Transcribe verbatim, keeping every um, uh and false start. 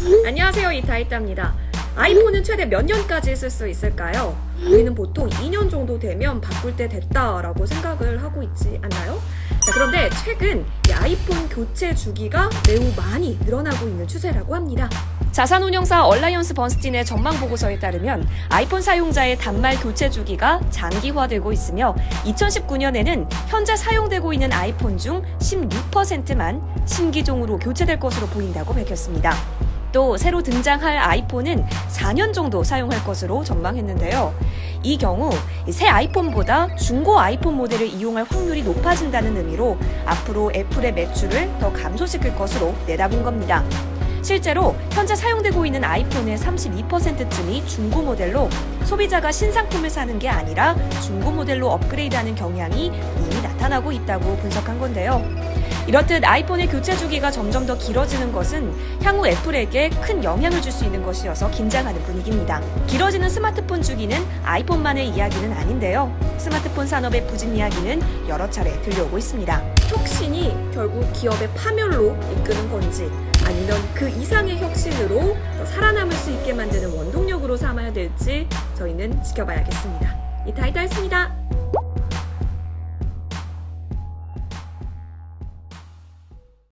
안녕하세요, 이타이타입니다. 아이폰은 최대 몇 년까지 쓸 수 있을까요? 우리는 보통 이 년 정도 되면 바꿀 때 됐다라고 생각을 하고 있지 않나요? 자, 그런데 최근 이 아이폰 교체 주기가 매우 많이 늘어나고 있는 추세라고 합니다. 자산운용사 얼라이언스 번스틴의 전망보고서에 따르면 아이폰 사용자의 단말 교체 주기가 장기화되고 있으며 이천십구 년에는 현재 사용되고 있는 아이폰 중 십육 퍼센트만 신기종으로 교체될 것으로 보인다고 밝혔습니다. 또 새로 등장할 아이폰은 사 년 정도 사용할 것으로 전망했는데요. 이 경우 새 아이폰보다 중고 아이폰 모델을 이용할 확률이 높아진다는 의미로 앞으로 애플의 매출을 더 감소시킬 것으로 내다본 겁니다. 실제로 현재 사용되고 있는 아이폰의 삼십이 퍼센트쯤이 중고 모델로 소비자가 신상품을 사는 게 아니라 중고 모델로 업그레이드하는 경향이 이미 나타나고 있다고 분석한 건데요. 이렇듯 아이폰의 교체 주기가 점점 더 길어지는 것은 향후 애플에게 큰 영향을 줄 수 있는 것이어서 긴장하는 분위기입니다. 길어지는 스마트폰 주기는 아이폰만의 이야기는 아닌데요. 스마트폰 산업의 부진 이야기는 여러 차례 들려오고 있습니다. 혁신이 결국 기업의 파멸로 이끄는 건지 아니면 그 이상의 혁신으로 더 살아남을 수 있게 만드는 원동력으로 삼아야 될지 저희는 지켜봐야겠습니다. 이타이타였습니다.